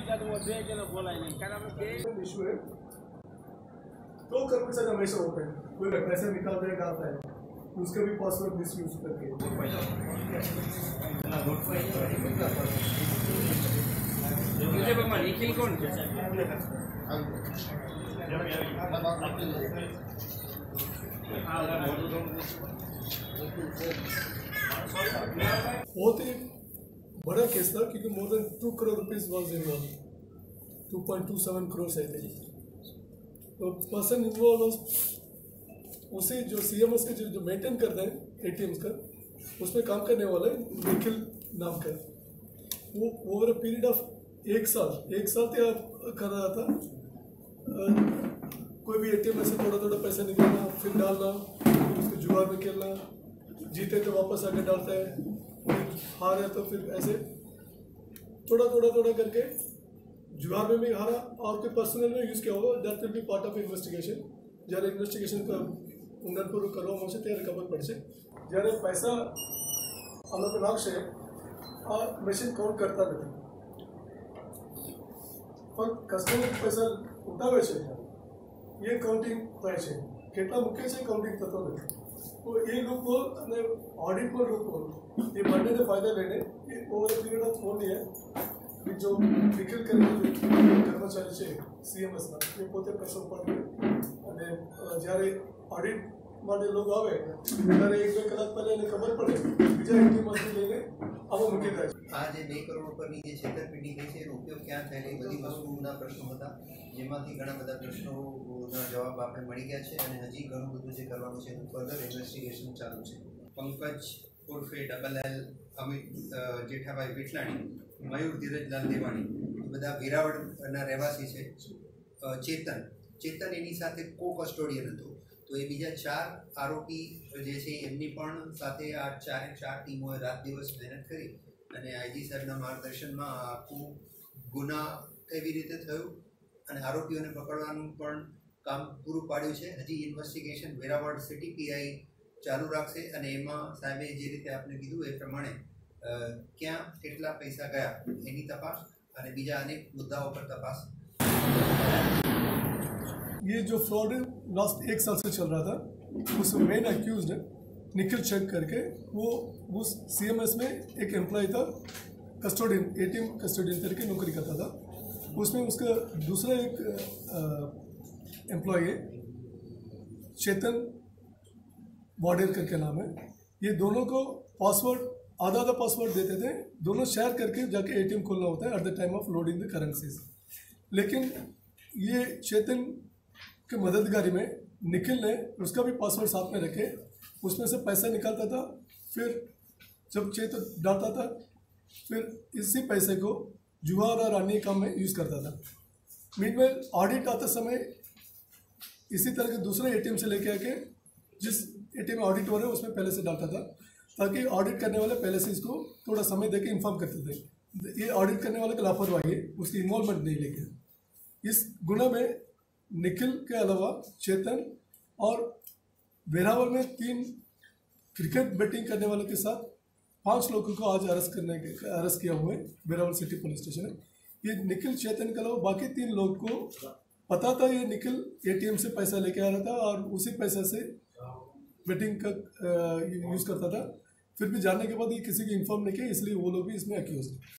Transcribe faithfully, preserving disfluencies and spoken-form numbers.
Issue है तो कर्मचारी हमेशा होते हैं, कोई पैसे निकाल देगा आता है उसका भी पासवर्ड मिस यूज करके बहुत ही बड़ा केस था क्योंकि more than two crore rupees was involve, two point two seven crore I think. तो पर्सन इन्वॉल्व उसे जो सीएमएस के जो मेंटेन करते हैं एटीएम्स का, उसमें काम करने वाला है निखिल नाम का। वो ओवर अ पीरियड ऑफ एक साल एक साल तक कर रहा था। आ, कोई भी एटीएम में से थोड़ा थोड़ा पैसा निकालना, फिर डालना, फिर उसको जुगाड़ में खेलना, जीते तो वापस आके डालता है, हार है तो फिर ऐसे थोड़ा थोड़ा थोड़ा करके जुगाड़ में भी हारा और कोई पर्सनल में यूज़ किया होगा। That will be part of investigation. જ્યારે ઇન્વેસ્ટિગેશન ઊંડાણપૂર્વક કરવા આવશે ત્યારે ખબર પડશે। જ્યારે પૈસા અલગ નાખશે આ મશીન કાઉન્ટ કરતા નથી, પણ કસ્ટમર પૈસા ઉઠાવે છે એ કાઉન્ટિંગ થાય છે, કેટલા મૂકે છે કાઉન્ટિંગ થતો નથી। તો એ લોકો અને ઓડિટમાં લોકો એ બંનેને ફાયદા લઈને એ ઓવર પીરિયડ ઓફ ફોન है जो निखिल કરીને કર્મચારી છે સીએમએસના એ પોતે પૈસા ઉપાડે અને જ્યારે ઓડિટ માટે લોકો આવે ત્યારે એક બે કલાક પહેલા એને ખબર પડે બીજા એટીએમમાંથી લઈને આવો મૂકી જાય છે। આ જે બે કરોડ ઉપરની જે છેતરપિંડી થઈ છે એનો ઉપયોગ ક્યાં થયેલ એ બધી વસ્તુના પ્રશ્નો હતા, જેમાંથી ઘણા બધા પ્રશ્નોના જવાબ આપણે મળી ગયા છે અને હજી ઘણું બધું જે કરવાનું છે એનું ફર્ધર ઇન્વેસ્ટિગેશન ચાલુ છે। પંકજ ઉર્ફે ડબલ એલ, અમિત જેઠાભાઈ વિઠલાણી, મયુર ધીરજલાલ દેવાણી બધા વેરાવળના રહેવાસી છે। ચેતન ચેતન એની સાથે કો કસ્ટોડિયન હતો, તો એ બીજા ચાર આરોપી જે છે એમની પણ સાથે આ ચારે ચાર ટીમોએ રાત દિવસ મહેનત કરી અને આઈજી સાહેબના માર્ગદર્શનમાં આખું ગુના કેવી રીતે થયું અને આરોપીઓને પકડવાનું પણ કામ પૂરું પાડ્યું છે। હજી ઇન્વેસ્ટિગેશન વેરાવળ સિટી પીઆઈ ચાલુ રાખશે અને એમાં સાહેબે જે રીતે આપને કીધું એ પ્રમાણે क्या કેટલા પૈસા ગયા એની તપાસ અને બીજા અનેક મુદ્દાઓ પર તપાસ। ये जो फ्रॉड है लास्ट एक साल से चल रहा था, उसमें मेन एक्यूज्ड है निखिल चेक करके वो उस सीएमएस में एक एम्प्लॉय था, कस्टोडियन एटीएम कस्टोडियन करके नौकरी करता था। उसमें उसका दूसरा एक एम्प्लॉय है चेतन बॉर्डर करके नाम है। ये दोनों को पासवर्ड आधा आधा पासवर्ड देते थे, दोनों शेयर करके जाके एटीएम खोलना होता है at the time of loading the currencies. लेकिन ये चेतन के मददगारी में निखिल ने उसका भी पासवर्ड साथ में रखे, उसमें से पैसा निकालता था, फिर जब चेतन डालता था फिर इसी पैसे को जुगाड़ और अन्य काम में यूज़ करता था। मीनवेल ऑडिट आते समय इसी तरह के दूसरे एटीएम से लेके आके जिस एटीएम में ऑडिट हो रहा है उसमें पहले से डालता था, ताकि ऑडिट करने वाले पहले से इसको थोड़ा समय देके इन्फॉर्म करते थे। ये ऑडिट करने वाले की लापरवाही है, उसकी इन्वॉल्वमेंट नहीं लेके। इस गुना में निखिल के अलावा चेतन और वेरावल में तीन क्रिकेट बैटिंग करने वाले के साथ पांच लोगों को आज अरेस्ट करने के अरेस्ट किया हुआ है वेरावल सिटी पुलिस स्टेशन है। ये निखिल चेतन के अलावा बाकी तीन लोग को पता था ये निखिल एटीएम से पैसा लेके आ रहा था और उसी पैसे से बेटिंग का यूज़ करता था, फिर भी जानने के बाद ये किसी को इन्फॉर्म नहीं किया, इसलिए वो लोग भी इसमें एक्यूज हैं।